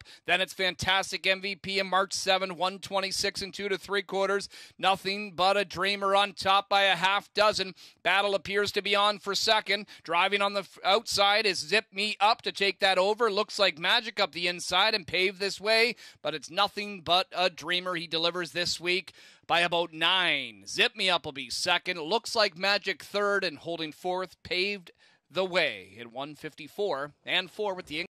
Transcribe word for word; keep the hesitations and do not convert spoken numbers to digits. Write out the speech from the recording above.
up. Then it's Fantastic M V P in March seventh, one twenty-six and two to three quarters. Nothing But a Dreamer on top by a half dozen. Battle appears to be on for second. Driving on the outside is Zip Me Up to take that over. Looks like Magic up the inside and pave this way, but it's Nothing But a Dreamer. He delivers this week by about nine. Zip Me Up will be second. Looks like Magic third, and holding fourth, paved the way in one fifty-four and four with the